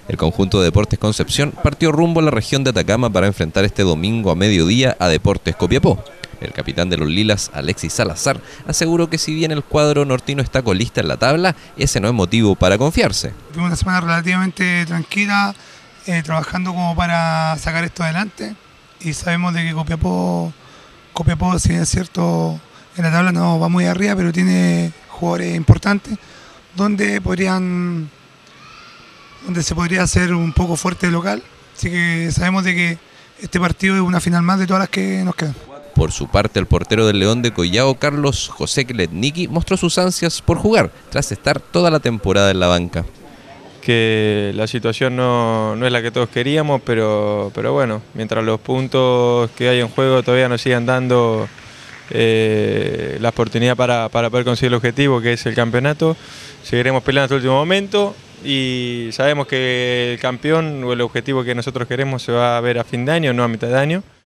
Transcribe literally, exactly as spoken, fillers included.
El conjunto de Deportes Concepción partió rumbo a la región de Atacama para enfrentar este domingo a mediodía a Deportes Copiapó. El capitán de los Lilas, Alexis Salazar, aseguró que si bien el cuadro nortino está colista en la tabla, ese no es motivo para confiarse. Tuvimos una semana relativamente tranquila, eh, trabajando como para sacar esto adelante, y sabemos de que Copiapó, Copiapó, si bien es cierto, en la tabla no va muy arriba, pero tiene jugadores importantes, donde podrían, donde se podría hacer un poco fuerte de local, así que sabemos de que este partido es una final más de todas las que nos quedan. Por su parte, el portero del León de Collao, Carlos José Kletnicki, mostró sus ansias por jugar, tras estar toda la temporada en la banca. Que la situación no, no es la que todos queríamos, pero, pero bueno, mientras los puntos que hay en juego todavía nos sigan dando eh, la oportunidad para, para poder conseguir el objetivo, que es el campeonato, seguiremos peleando hasta el último momento y sabemos que el campeón o el objetivo que nosotros queremos se va a ver a fin de año, no a mitad de año.